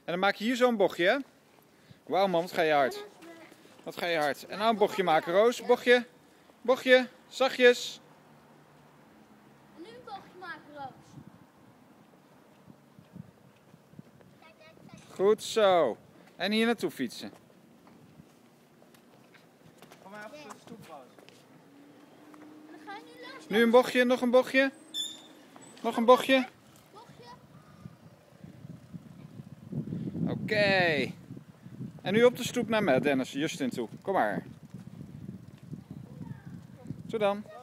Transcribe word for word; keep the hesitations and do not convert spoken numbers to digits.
dan maak je hier zo'n bochtje, hè? Wauw man, wat ga je hard. Wat ga je hard. En nou een bochtje maken, Roos. Bochtje. Bochtje. Zachtjes. En nu een bochtje maken, Roos. Goed zo. En hier naartoe fietsen. Kom maar even op de stoep, Roos. En dan ga je nu langs. Nu een bochtje, nog een bochtje. Nog een bochtje. Bochtje. Oké. Okay. En nu op de stoep naar me, Dennis, Justin toe. Kom maar. Zo dan.